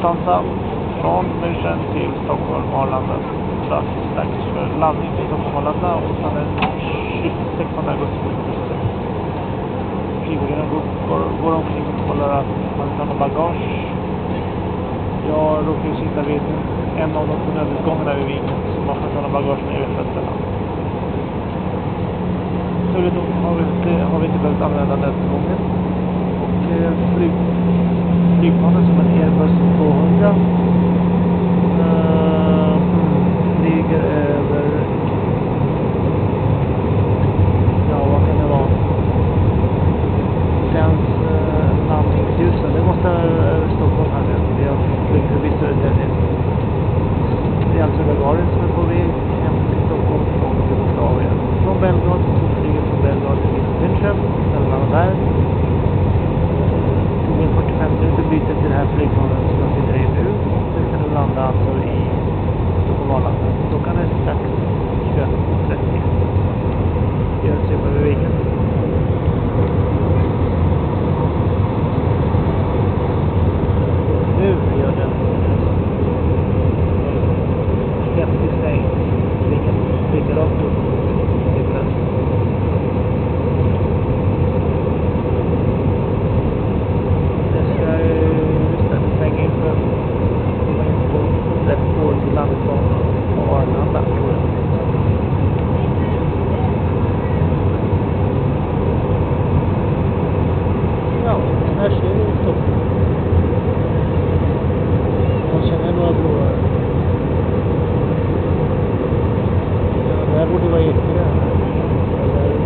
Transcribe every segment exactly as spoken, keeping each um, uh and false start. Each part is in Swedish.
Lufthansa från München till Stockholm Arlanda. Strax, strax för landning till Stockholm Arlanda och sen den sextonde augusti. Flygvårdarna går, går, går omkring och kollar att man kan ha bagage. Jag råkar ju sitta vid en av de nödutgångarna vid vingen, så man får ta bagage när jag vet fötterna. Så det har vi inte, har vi inte behövt använda nödutgången. Och eh, flyg, flygplanen som en Airbus tvåhundra uh, flyger över, ja vad kan det vara, Sens uh, landningsljusen. Det måste vara över Stockholm här nu. Vi har flugit förbi Södertälje. Det är alltså Gagarin som är på väg hem till Stockholm från Jugoslavien. Från Belgrad, så flyger från Belgrad till München, mellan där. Tog en fyrtiofem minuter byte till det här flygplanet som jag sitter i nu. Det ska nu landa alltså i Stockholm Arlanda. Klockan är strax tjugoett trettio. Jag ser på vägen. Nu gör den häftig stäng. Vilken ligger rakt upp i plats. Det ska ju istället stänga in för komma in på rätt spår till landningsbanan på Arlanda, tror jag. Ja, här ser vi Stockholm. Man känner några broar. Ja, det här borde vara Ekerö. Eller...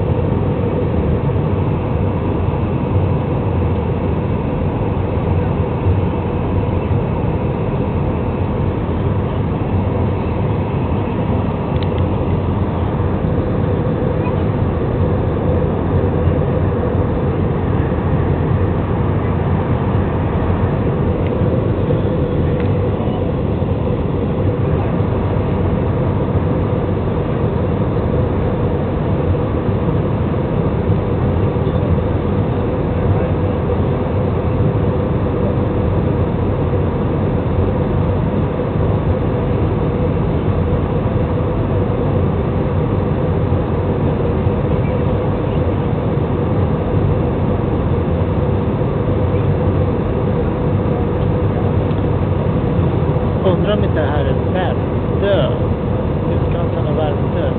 Undrar om inte det här är Värmdö. Utkanten av Värmdö.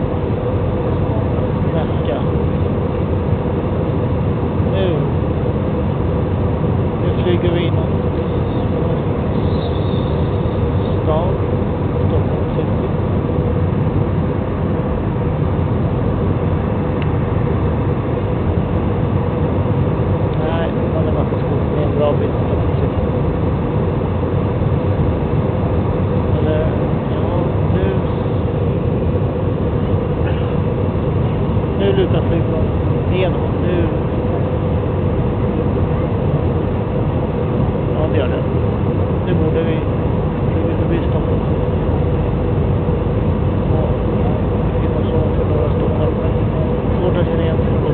Nacka. Nu. Nu flyger vi in mot stad. Stockholm Sweden. Nej, man är massa skog. Det är en bra bit Stockholm Sweden. Eller, ja, nu nu lutar flygplanet igenom. Nu ja, det gör det. Nu borde vi flyga förbi Stockholm. Ja, det finns så för några Stockholm, men svårt att känna igen sig.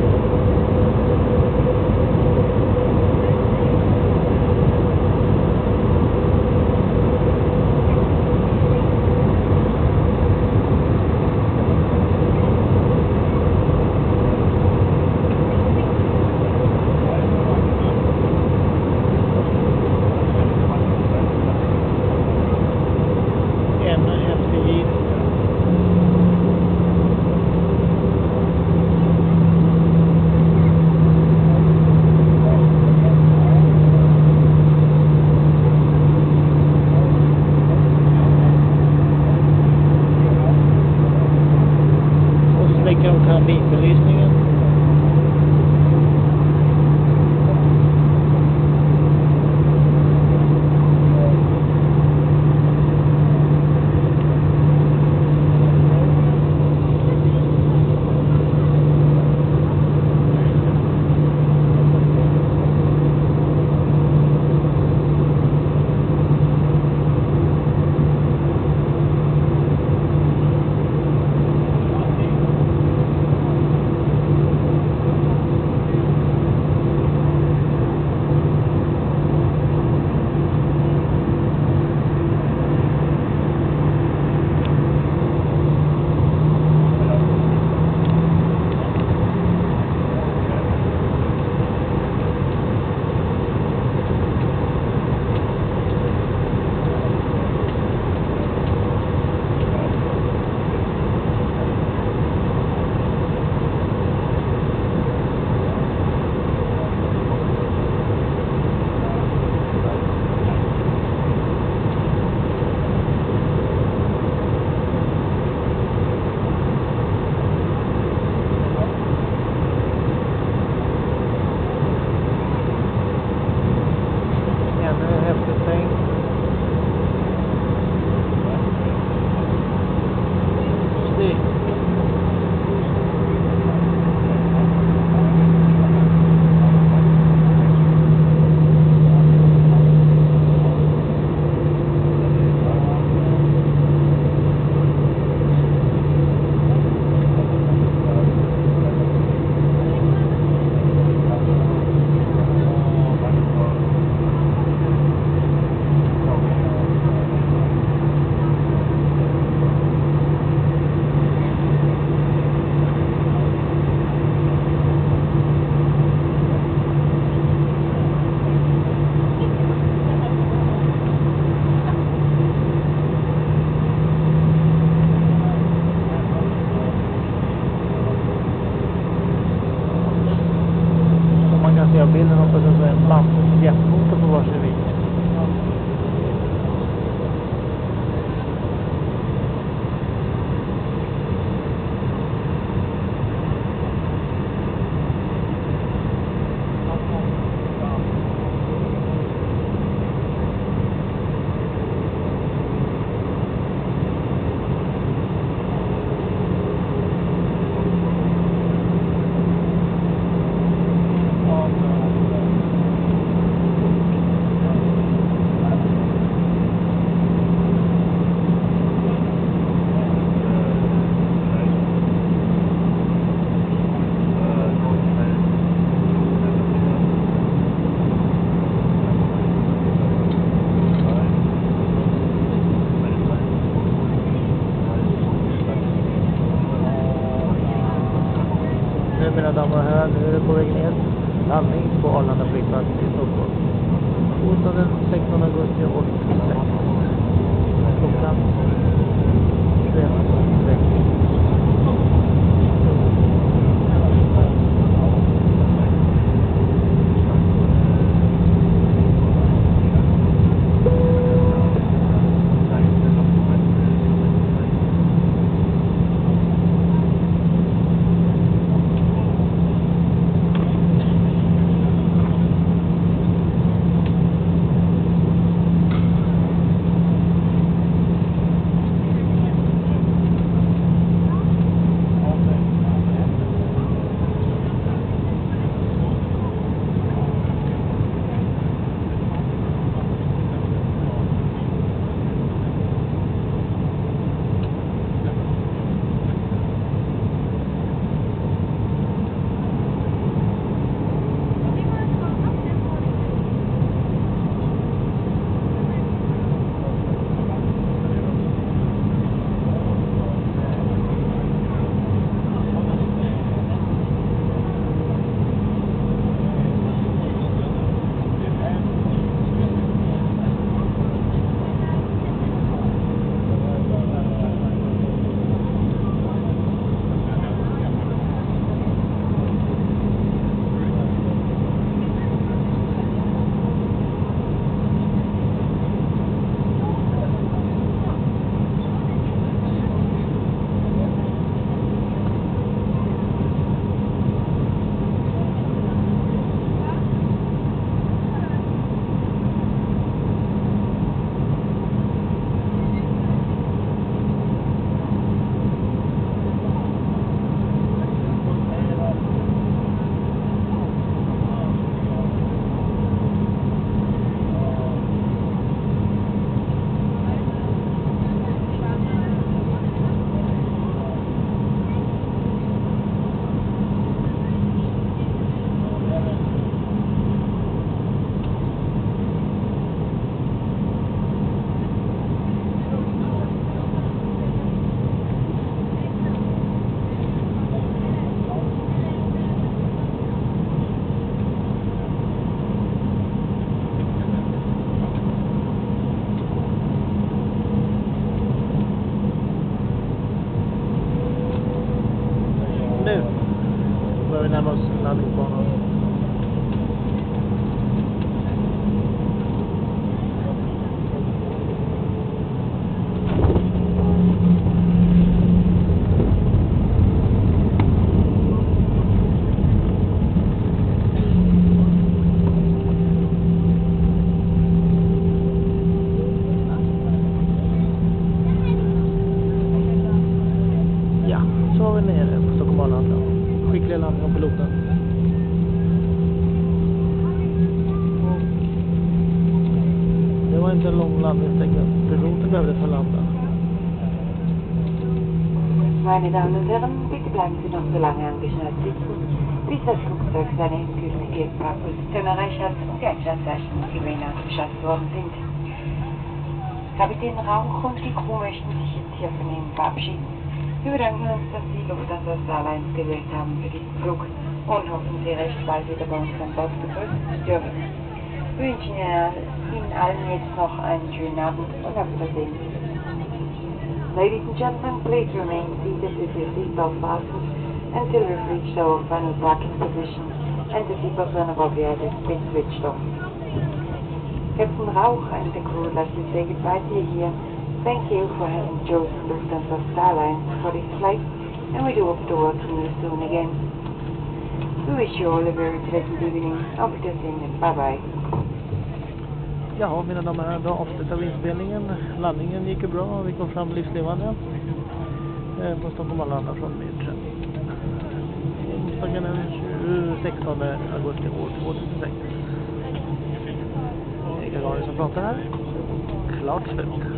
damer och herrar, nu är det på väg ner. Landning på Arlanda flygplats i Stockholm. Onsdag den sextonde augusti åttiosex. Klockan tjugoett trettio. Nu börjar vi närma oss landningsbanan. Ja, så var vi nere på Stockholm Arlanda. Skickliga landning av piloten. Och det var inte en lång landningssträcka. Piloten behövde förlanda. Meine Damen und Herren, bitte bleiben Sie noch so lange angeschnallt sitzen, bis das Flugzeug seine endgültige Fahrposition erreicht hat und die Einschaltzeichen gewähnt ausgeschaltet worden sind. Kapitän Rauch und die Crew möchten sich jetzt hier von Ihnen verabschieden. Wir bedanken uns, dass Sie Lufthansa S A S gewählt haben für diesen Flug und hoffen, Sie recht bald wieder bei uns an Bord begrüßen zu dürfen. Wir wünschen Ihnen allen jetzt noch einen schönen Abend und auf Wiedersehen. Ladies and gentlemen, please remain seated with your seatbelt fastened until we've reached our final parking position and the seatbelt sign above your head has been switched off. Captain Rauch and the crew would like to say goodbye to you here. Thank you for having chosen Lufthansa Starlines for this flight, and we do hope to welcome you soon again. We wish you all a very pleasant evening. Auf Wiedersehen and bye bye. Ja, mina damer och herrar, då avslutar vi inspelningen. Landningen gick ju bra, vi kom fram livslevande eh, på Stockholm Arlanda från München. Onsdagen den sextonde augusti år tvåtusensex. Det är Gagarin som pratar här. Klart slut.